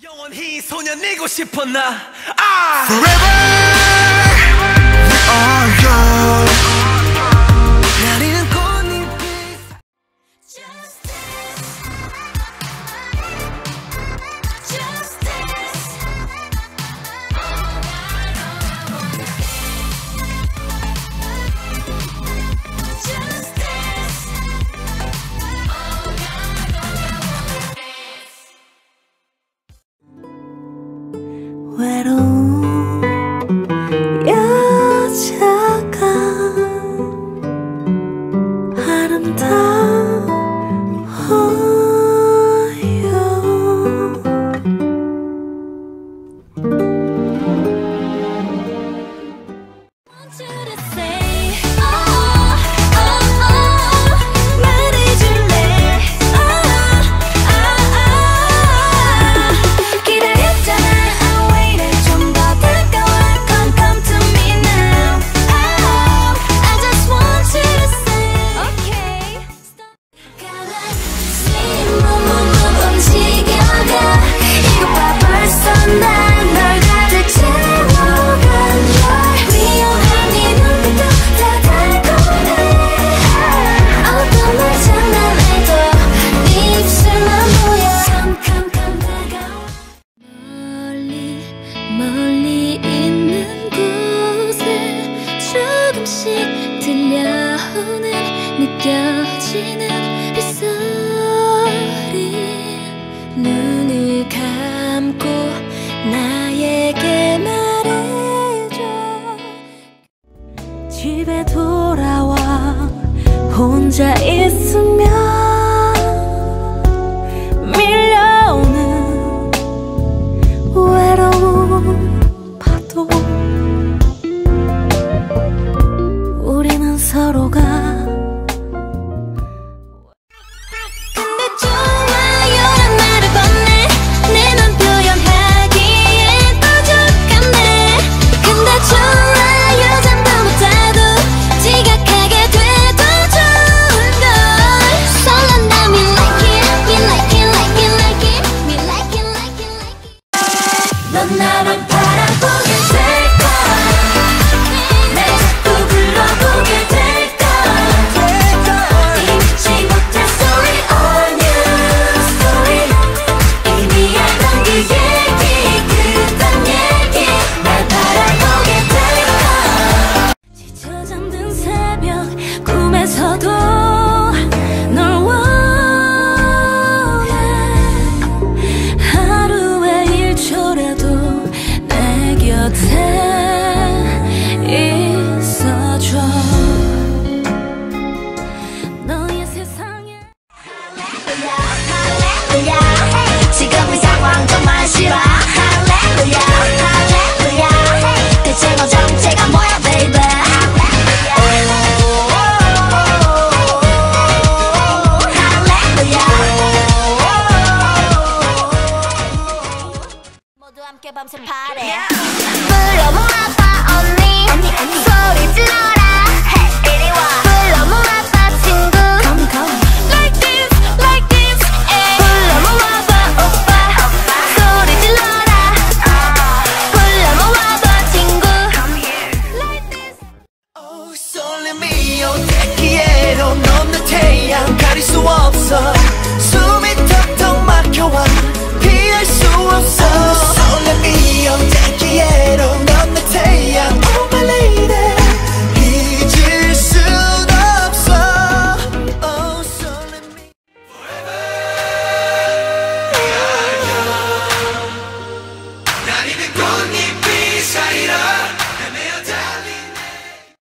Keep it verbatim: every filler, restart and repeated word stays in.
영원히 소년이고 싶어 나 아! Forever we are young. 나리는 꽃잎이 Just dance. Just dance. Just dance. 외로운 여자가 멀리 있는 곳에 조금씩 들려오는 느껴지는 빗소리 눈을 감고 나에게 말해줘 집에 돌아와 혼자 있으면 밀려오는 외로운 파도 우리는 서로가 근데 좋아요란 말을 건네 내 맘 표현하기엔 부족하네 근데 좋아요 잠도 못하고 지각하게 돼도 좋은걸 설렌다 me like it me like it like it like it me like it like it like it 넌 나만 바라보게 될까 날 자꾸 불러보게 될까 잊지 못할 story on you story 이미 알던 그 얘기 그딴 얘기 날 바라보게 될까 지쳐 잠든 새벽 꿈에서도 널 원해 하루에 일 초라도 내 곁에 있어줘 너의 세상에 할렐루야 할렐루야 지금 이 상황 정말 싫어 할렐루야 할렐루야 대체 너 정체가 뭐야 baby 할렐루야 모두 함께 밤새 파래 불러보아봐 언니 소리 질러